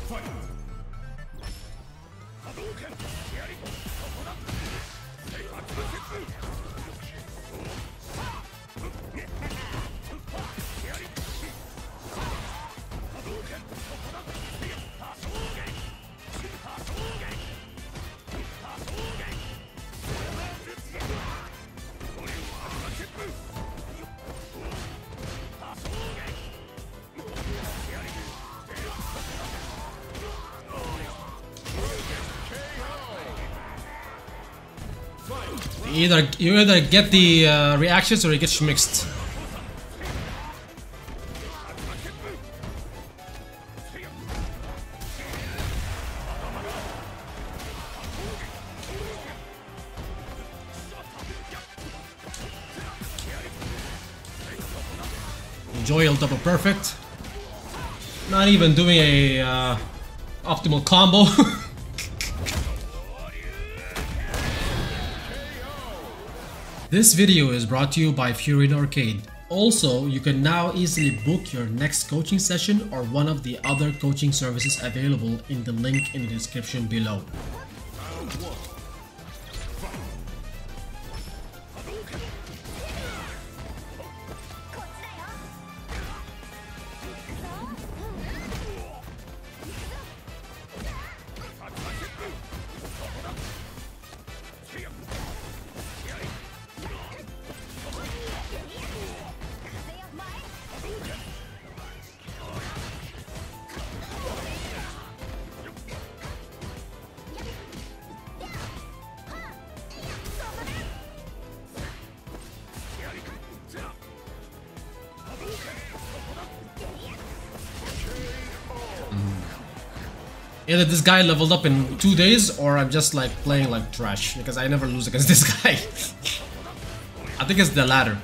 You either get the reactions or it gets mixed. Enjoy on double perfect. Not even doing a optimal combo. This video is brought to you by Fury Arcade. Also, you can now easily book your next coaching session or one of the other coaching services available in the link in the description below. Either this guy leveled up in 2 days or I'm just like playing like trash because I never lose against this guy. I think it's the latter.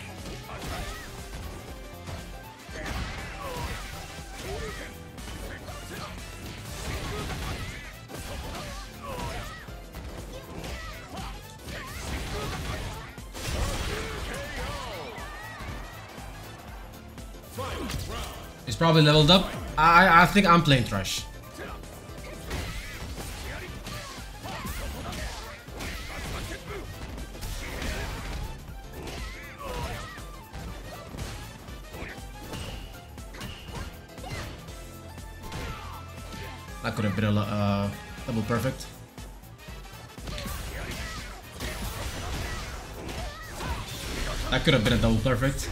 He's probably leveled up. I think I'm playing trash. That could have been a double perfect. That could have been a double perfect.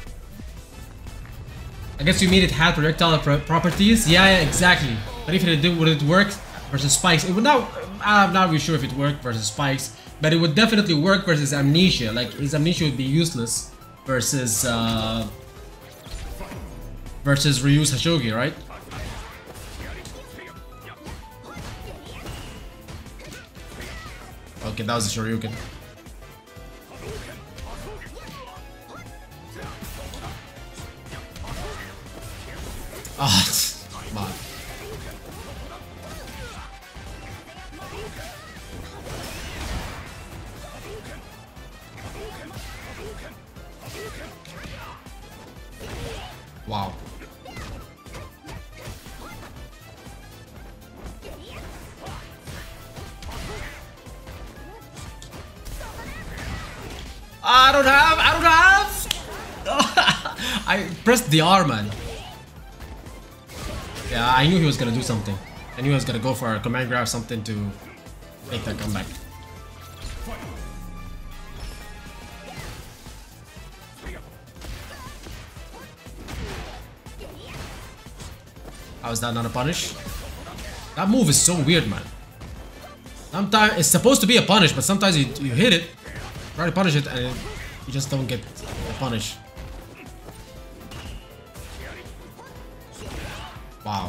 I guess you mean it had projectile properties? Yeah, exactly. But if it did, would it work versus spikes? It would not. I'm not really sure if it worked versus spikes, but it would definitely work versus amnesia. Like his amnesia would be useless versus Ryu's Hashogi, right? Okay, that was a Shoryuken. Ah, come on. Wow. I don't have! I pressed the R, man. Yeah, I knew he was gonna do something. I knew he was gonna go for a command grab, something to make that comeback. How is that not a punish? That move is so weird, man. Sometimes it's supposed to be a punish, but sometimes you hit it, try to punish it, and you just don't get a punish. Wow.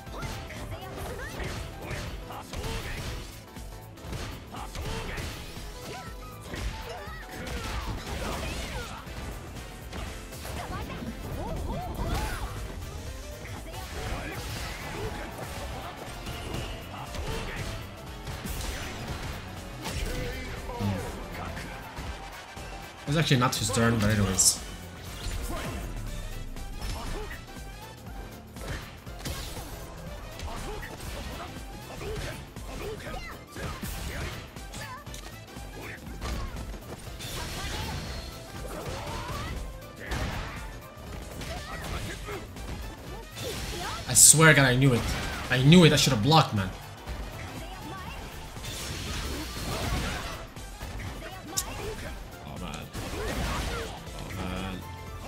It's actually not his turn, but anyways. swear God, I knew it. I knew it. I should have blocked, man. Oh, man. Oh, man.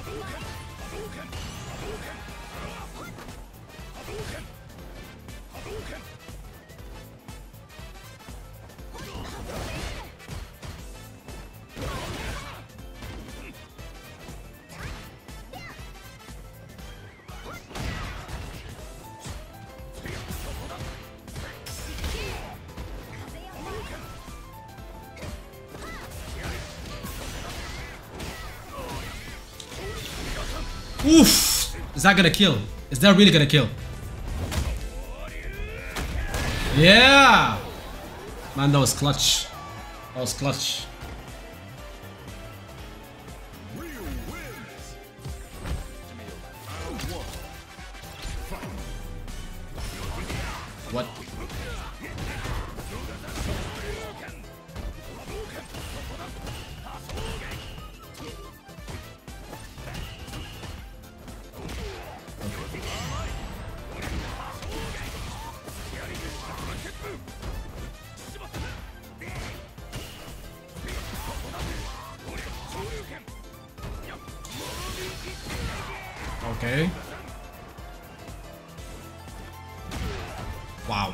Oof! Is that gonna kill? Is that really gonna kill? Yeah! Man, that was clutch. That was clutch. What? Okay. Wow.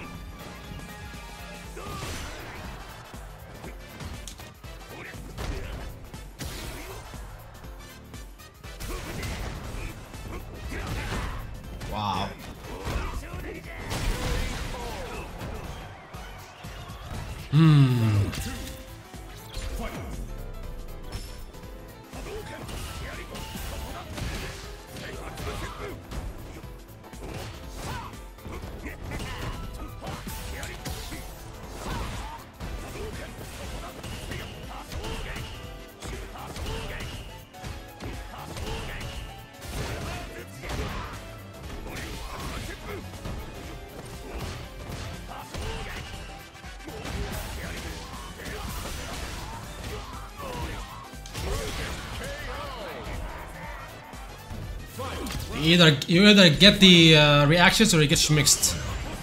Wow. You either get the reactions or it gets mixed.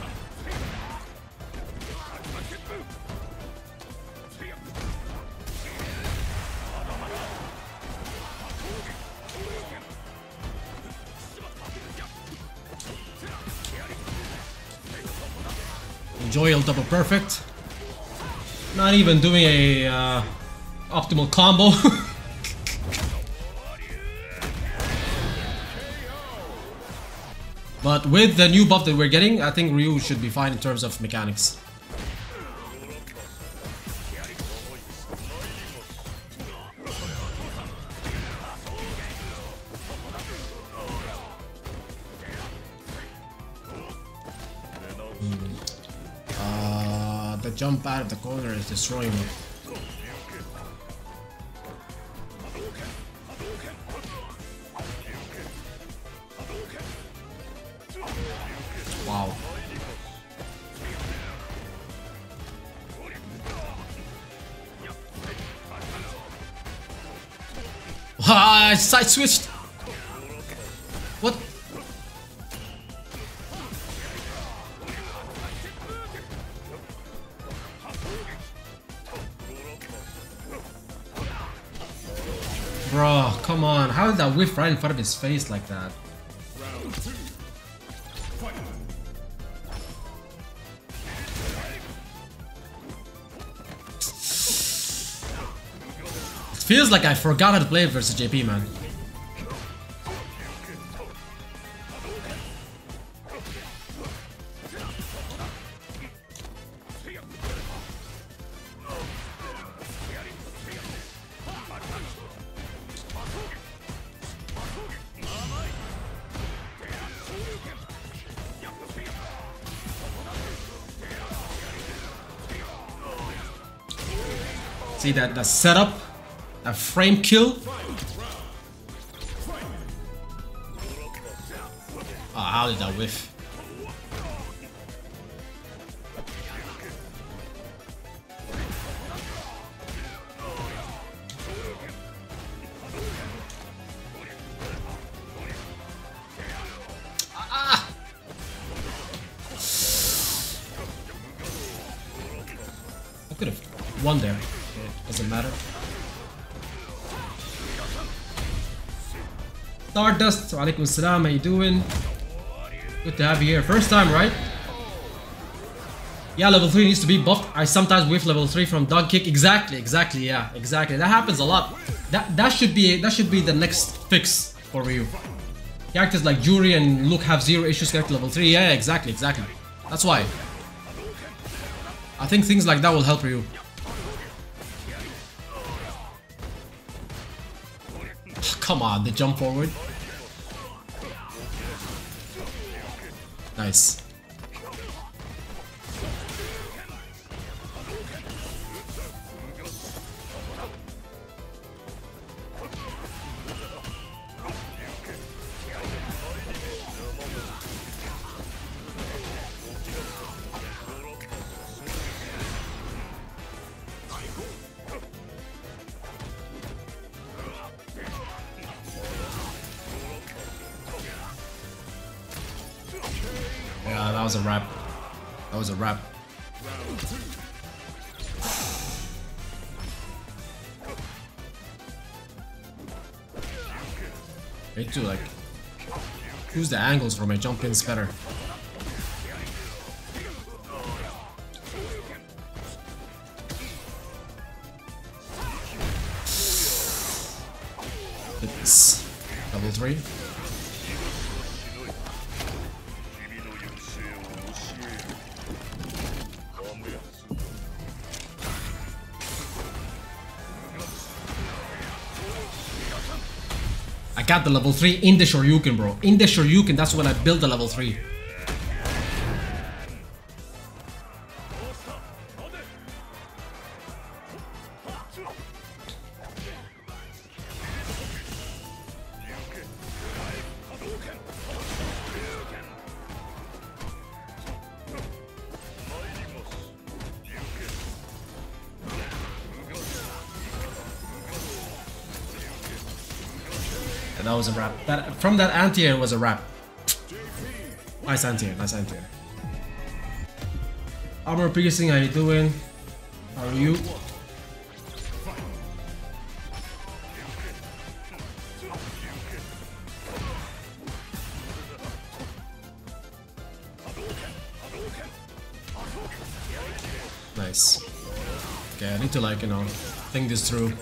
Enjoy a double perfect. Not even doing a optimal combo. But with the new buff that we're getting, I think Ryu should be fine in terms of mechanics. The jump out of the corner is destroying me. Wow. Ah, side switched. What? Bro, come on. How did that whiff right in front of his face like that? Feels like I forgot how to play versus JP, man. See that the setup, a frame kill. Oh, how did that whiff? Could have won there. It doesn't matter. Stardust, walaikum salam, how you doing? Good to have you here. First time, right? Yeah, level 3 needs to be buffed. I sometimes whiff level 3 from dog kick. Exactly, yeah, exactly. That happens a lot. That should be the next fix for Ryu. Characters like Juri and Luke have zero issues getting level 3. Yeah, exactly. That's why. I think things like that will help Ryu. Come on, the jump forward. Nice. Yeah, that was a wrap. That was a wrap. I need to like choose the angles for my jump ins better. It's level 3. I got the level 3 in the Shoryuken, bro. In the Shoryuken, that's when I built the level 3. That was a wrap. From that anti-air was a wrap. Nice anti-air, nice anti-air. Armor piercing, how you doing? How are you? Nice. Okay, I need to like, you know, think this through.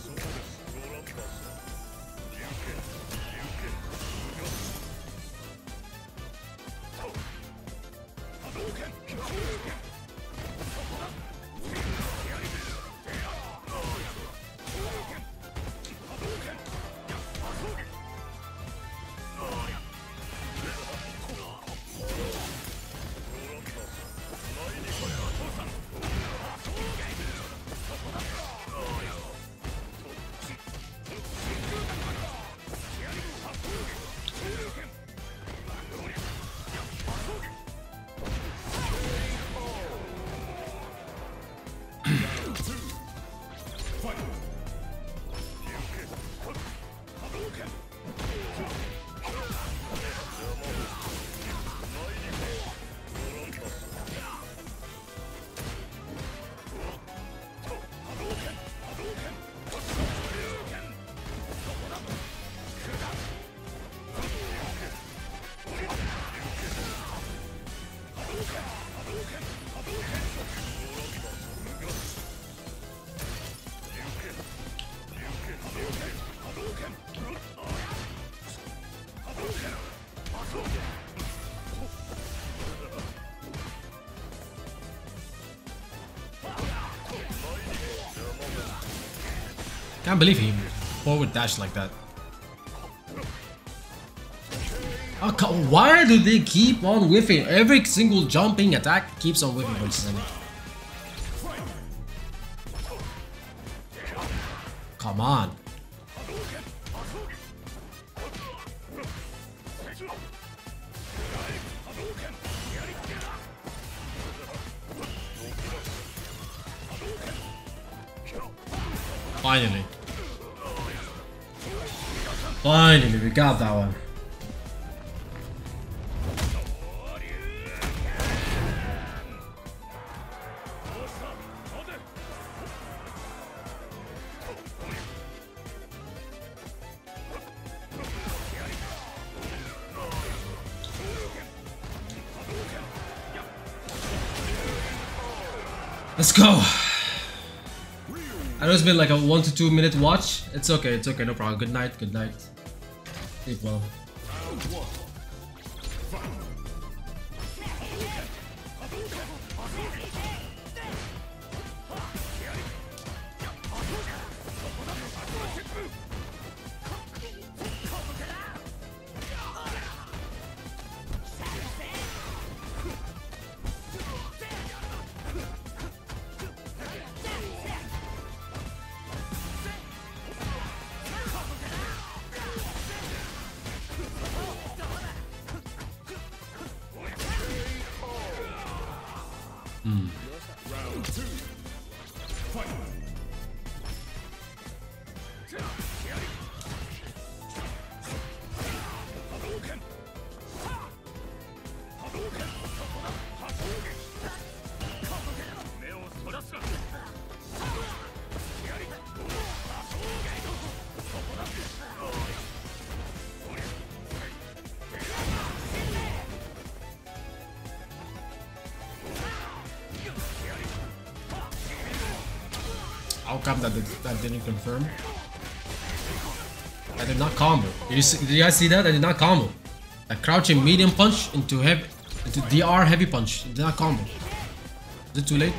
Can't believe he forward dash like that. Oh, why do they keep on whiffing? Every single jumping attack keeps on whiffing versus enemy. Come on. Finally. Finally, we got that one. Let's go. I know it's been like a 1 to 2 minute watch. It's okay, no problem. Good night, good night. Sleep well. Round 2. Fight. How come that didn't confirm? I did not combo. Did you guys see that? I did not combo. A crouching medium punch into DR heavy punch. It did not combo. Is it too late?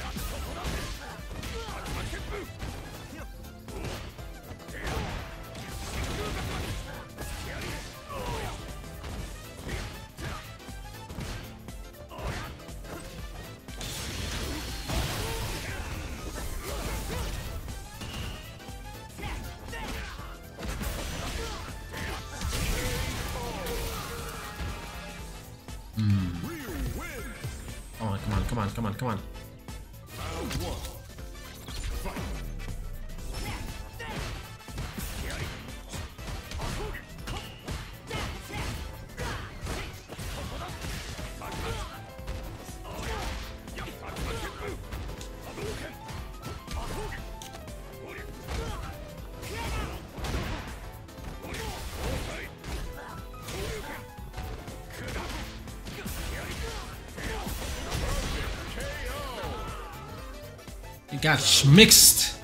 Oh, come on. You got schmixed.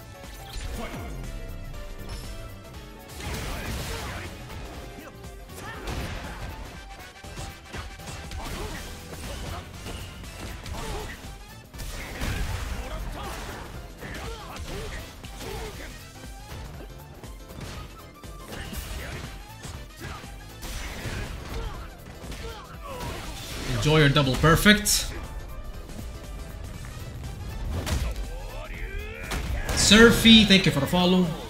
Enjoy your double perfect. Surfy, thank you for the follow.